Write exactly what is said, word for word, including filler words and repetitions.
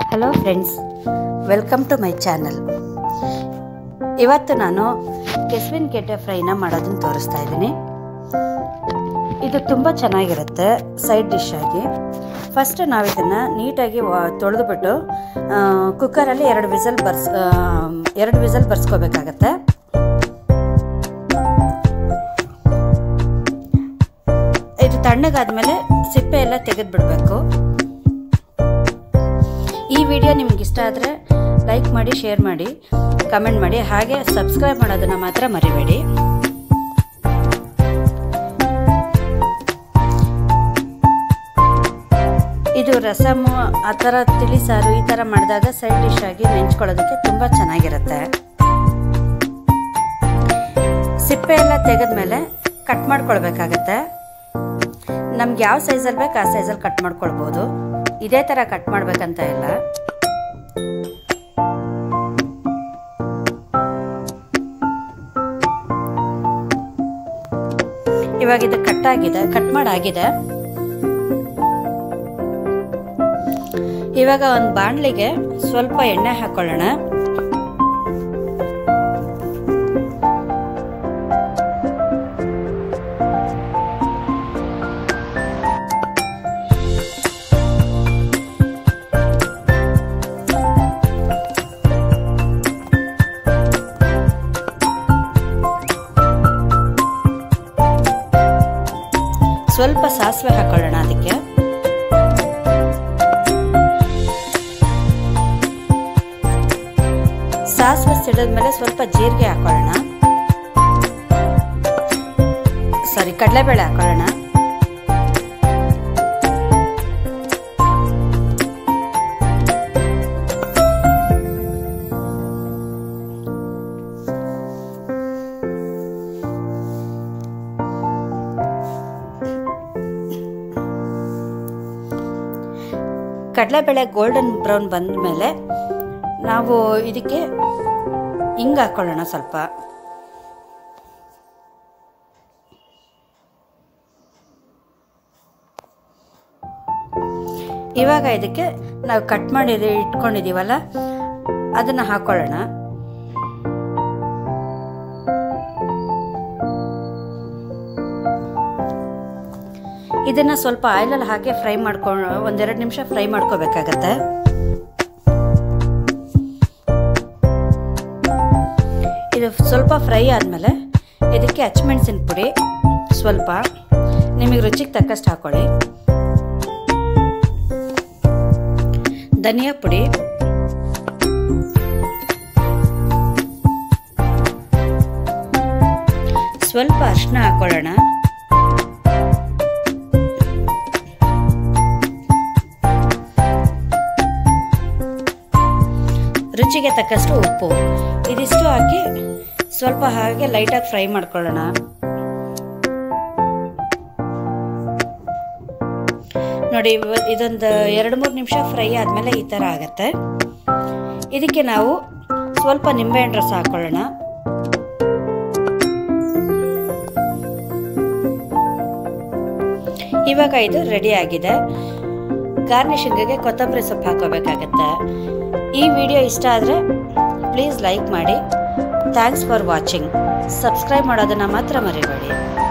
Hello friends, welcome to my channel. ಇವತ್ತು ನಾನು ಕೆಸುವಿನ ಗೆಡ್ಡೆ ಫ್ರೈನ ಮಾಡೋದನ್ನು ತೋರಿಸ್ತಾ ಇದ್ದೀನಿ. ಇದು ತುಂಬ ಚೆನ್ನಾಗಿರುತ್ತೆ ಸೈಡ್ ಡಿಶ್ ಆಗಿ. ಫಸ್ಟ್ ನಾವು ಇದನ್ನು ನೀಟಾಗಿ ತೊಳೆದುಬಿಟ್ಟು ಕುಕ್ಕರಲ್ಲಿ ಎರಡು ವಿಸಲ್ ಬರ್ಸ್ ಎರಡು ವಿಸಲ್ ಬರ್ಸ್ಕೋಬೇಕಾಗತ್ತೆ. ಇದು ತಣ್ಣಗಾದ್ಮೇಲೆ ಸಿಪ್ಪೆ ಎಲ್ಲ ತೆಗೆದು ಬಿಡಬೇಕು. ಈ ವಿಡಿಯೋ ನಿಮ್ಗೆ ಇಷ್ಟ ಆದರೆ ಲೈಕ್ ಮಾಡಿ, ಶೇರ್ ಮಾಡಿ, ಕಮೆಂಟ್ ಮಾಡಿ, ಹಾಗೆ ಸಬ್ಸ್ಕ್ರೈಬ್ ಮಾಡೋದನ್ನು ಮಾತ್ರ ಮರಿಬೇಡಿ. ಇದು ರಸಮ್ಮು ಆ ಥರ ತಿಳಿ ಸಾರು ಈ ಥರ ಮಾಡಿದಾಗ ಸೈಡ್ ಡಿಶ್ ಆಗಿ ನೆಂಚ್ಕೊಳ್ಳೋದಕ್ಕೆ ತುಂಬ ಚೆನ್ನಾಗಿರುತ್ತೆ. ಸಿಪ್ಪೆ ಎಲ್ಲ ತೆಗೆದ್ಮೇಲೆ ಕಟ್ ಮಾಡ್ಕೊಳ್ಬೇಕಾಗತ್ತೆ. ನಮ್ಗೆ ಯಾವ ಸೈಜಲ್ಲಿ ಬೇಕು ಆ ಸೈಜಲ್ಲಿ ಕಟ್ ಮಾಡ್ಕೊಳ್ಬೋದು. ಇದೇ ಥರ ಕಟ್ ಮಾಡ್ಬೇಕಂತ ಇಲ್ಲ. ಇವಾಗ ಇದು ಕಟ್ ಆಗಿದೆ, ಕಟ್ ಮಾಡಾಗಿದೆ. ಇವಾಗ ಒಂದು ಬಾಣಲಿಗೆ ಸ್ವಲ್ಪ ಎಣ್ಣೆ ಹಾಕೊಳ್ಳೋಣ. ಸ್ವಲ್ಪ ಸಾಸಿವೆ ಹಾಕೊಳ್ಳೋಣ. ಅದಕ್ಕೆ ಸಾಸಿವೆ ಸಿಡಿದ್ಮೇಲೆ ಸ್ವಲ್ಪ ಜೀರಿಗೆ ಹಾಕೊಳ್ಳೋಣ. ಸಾರಿ ಕಡಲೆಬೇಳೆ ಹಾಕೊಳ್ಳೋಣ. ಕಡಲೆಬೇಳೆ ಗೋಲ್ಡನ್ ಬ್ರೌನ್ ಬಂದ ಮೇಲೆ ನಾವು ಇದಕ್ಕೆ ಹಿಂಗೆ ಹಾಕೊಳ್ಳೋಣ ಸ್ವಲ್ಪ. ಇವಾಗ ಇದಕ್ಕೆ ನಾವು ಕಟ್ ಮಾಡಿ ಇಟ್ಕೊಂಡಿದ್ದೀವಲ್ಲ ಅದನ್ನು ಹಾಕೊಳ್ಳೋಣ. ಇದನ್ನು ಸ್ವಲ್ಪ ಆಯಿಲಲ್ಲಿ ಹಾಕಿ ಫ್ರೈ ಮಾಡ್ಕೊಂಡು ಒಂದೆರಡು ನಿಮಿಷ ಫ್ರೈ ಮಾಡ್ಕೋಬೇಕಾಗತ್ತೆ. ಇದು ಸ್ವಲ್ಪ ಫ್ರೈ ಆದಮೇಲೆ ಇದಕ್ಕೆ ಹಸಿಮೆಣಸಿನ ಪುಡಿ ಸ್ವಲ್ಪ ನಿಮಗೆ ರುಚಿಗೆ ತಕ್ಕಷ್ಟು ಹಾಕೊಳ್ಳಿ. ಧನಿಯಾ ಪುಡಿ, ಸ್ವಲ್ಪ ಅರಿಶಿನ ಹಾಕೊಳ್ಳೋಣ. ರುಚಿಗೆ ತಕ್ಕಷ್ಟು ಉಪ್ಪು, ಇದಿಷ್ಟು ಹಾಕಿ ಸ್ವಲ್ಪ ಹಾಗೆ ಲೈಟಾಗಿ ಫ್ರೈ ಮಾಡ್ಕೊಳ್ಳೋಣ. ನೋಡಿ, ಇದೊಂದು ಎರಡು ಮೂರು ನಿಮಿಷ ಫ್ರೈ ಆದಮೇಲೆ ಈ ಥರ ಆಗತ್ತೆ. ಇದಕ್ಕೆ ನಾವು ಸ್ವಲ್ಪ ನಿಂಬೆಹಣ್ಣು ರಸ ಹಾಕೊಳ್ಳೋಣ. ಇವಾಗ ಇದು ರೆಡಿ ಆಗಿದೆ. ಗಾರ್ನಿಶಿಂಗಿಗೆ ಕೊತ್ತಂಬರಿ ಸೊಪ್ಪು ಹಾಕೋಬೇಕಾಗತ್ತೆ. ಈ ವಿಡಿಯೋ ಇಷ್ಟ ಆದರೆ ಪ್ಲೀಸ್ ಲೈಕ್ ಮಾಡಿ. Thanks for watching. ಸಬ್ಸ್ಕ್ರೈಬ್ ಮಾಡೋದನ್ನು ಮಾತ್ರ ಮರಿಬೇಡಿ.